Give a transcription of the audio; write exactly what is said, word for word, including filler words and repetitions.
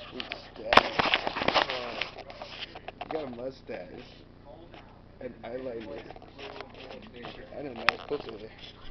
Mustache. You got a mustache. An eyeliner. And a nice pussy.